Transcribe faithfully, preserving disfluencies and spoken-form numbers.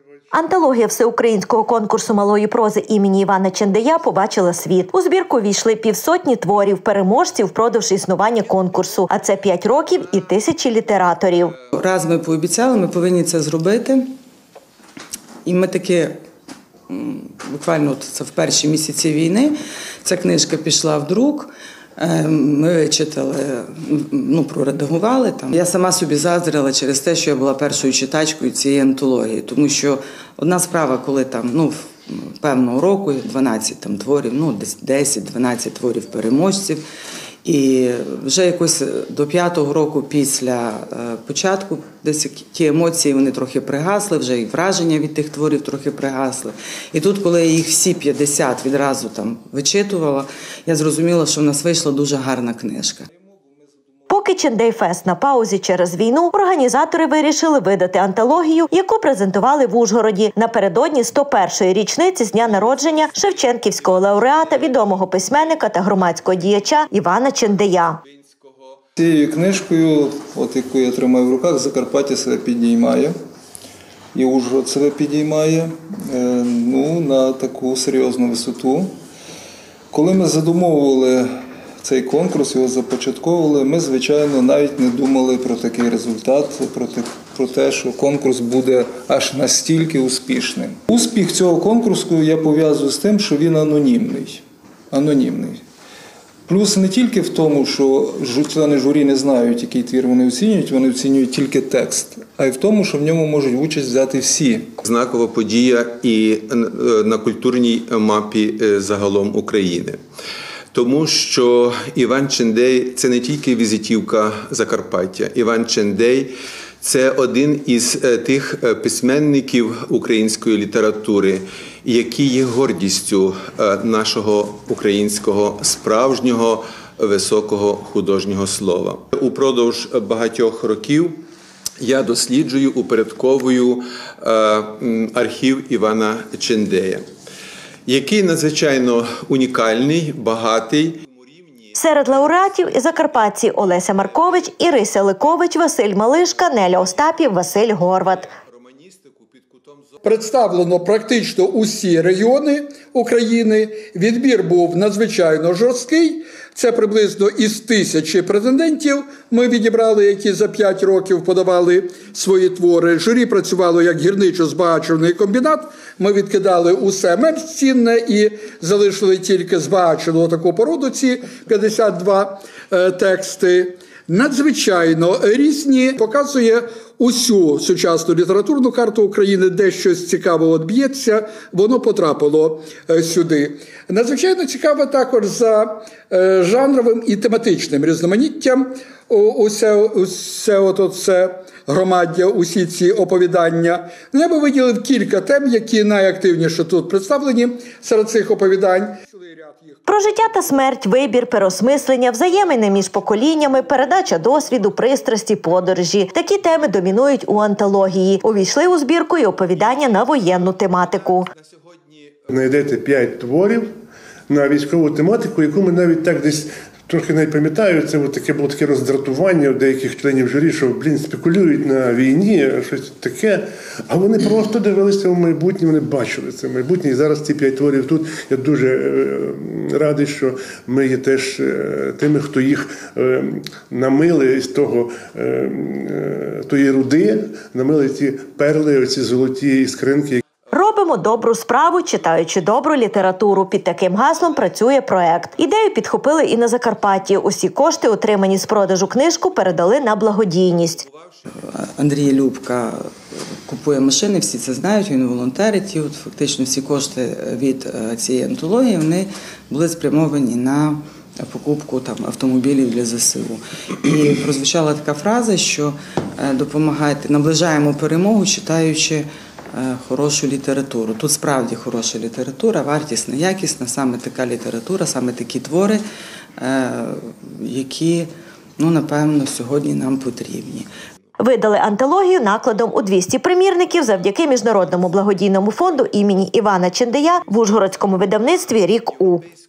Антологія всеукраїнського конкурсу малої прози імені Івана Чендея побачила світ. У збірку війшли півсотні творів переможців впродовж існування конкурсу, а це п'ять років і тисячі літераторів. Раз ми пообіцяли, ми повинні це зробити. І ми таки, буквально це в перші місяці війни, ця книжка пішла в друк. Ми вичитали, ну, проредагували там. Я сама собі заздрила через те, що я була першою читачкою цієї антології. Тому що одна справа, коли там, ну, певного року, дванадцять там творів, ну, десять-дванадцять творів переможців. І вже якось до п'ятого року після початку десь ті емоції, вони трохи пригасли, вже і враження від тих творів трохи пригасли. І тут, коли я їх всі п'ятдесят відразу там вичитувала, я зрозуміла, що в нас вийшла дуже гарна книжка. Поки Чендей-фест на паузі через війну, організатори вирішили видати антологію, яку презентували в Ужгороді напередодні сто першої річниці з дня народження шевченківського лауреата, відомого письменника та громадського діяча Івана Чендея. Цією книжкою, от яку я тримаю в руках, Закарпаття себе підіймає, і Ужгород себе підіймає, ну, на таку серйозну висоту. Коли ми задумовували цей конкурс, його започатковували, ми, звичайно, навіть не думали про такий результат, про те, про те, що конкурс буде аж настільки успішним. Успіх цього конкурсу я пов'язую з тим, що він анонімний. Анонімний. Плюс не тільки в тому, що члени журі не знають, який твір вони оцінюють, вони оцінюють тільки текст, а й в тому, що в ньому можуть участь взяти всі. Знакова подія і на культурній мапі загалом України. Тому що Іван Чендей – це не тільки візитівка Закарпаття. Іван Чендей – це один із тих письменників української літератури, які є гордістю нашого українського справжнього високого художнього слова. Упродовж багатьох років я досліджую, упорядковую архів Івана Чендея, який надзвичайно унікальний, багатий. Серед лауреатів – закарпатці Олеся Маркович, Ірися Ликович, Василь Малишка, Неля Остапів, Василь Горват. Представлено практично усі регіони України. Відбір був надзвичайно жорсткий. Це приблизно із тисячі претендентів ми відібрали, які за п'ять років подавали свої твори. Журі працювало як гірничо-збагачувальний комбінат. Ми відкидали усе менш цінне і залишили тільки збагачену таку породу, ці п'ятдесят два е, тексти. Надзвичайно різні, показує усю сучасну літературну карту України, де щось цікавого б'ється, воно потрапило сюди. Надзвичайно цікаво також за жанровим і тематичним різноманіттям усе, усе от це громаддя, усі ці оповідання. Я би виділив кілька тем, які найактивніше тут представлені серед цих оповідань. Про життя та смерть, вибір, переосмислення, взаємини між поколіннями, передача досвіду, пристрасті, подорожі. Такі теми домінують у антології. Увійшли у збірку і оповідання на воєнну тематику. Знайдете п'ять творів на військову тематику, яку ми навіть так десь трохи не пам'ятаю, це таке було таке роздратування у деяких членів журі, що, блін, спекулюють на війні, щось таке. А вони просто дивилися в майбутнє, вони бачили це майбутнє. І зараз ці п'ять творів тут. Я дуже е, радий, що ми є теж е, тими, хто їх е, намили з того, е, е, тої руди, намили ці перли, ці золоті скринки. Робимо добру справу, читаючи добру літературу. Під таким гаслом працює проект. Ідею підхопили і на Закарпатті. Усі кошти, отримані з продажу книжку, передали на благодійність. Андрій Любка купує машини, всі це знають, він волонтерить. І от фактично всі кошти від цієї антології, вони були спрямовані на покупку там автомобілів для зе се у. І прозвучала така фраза, що допомагайте, наближаємо перемогу, читаючи хорошу літературу. Тут справді хороша література, вартісна, якісна, саме така література, саме такі твори, які, ну, напевно, сьогодні нам потрібні. Видали антологію накладом у двісті примірників завдяки Міжнародному благодійному фонду імені Івана Чендея в Ужгородському видавництві «Рік У».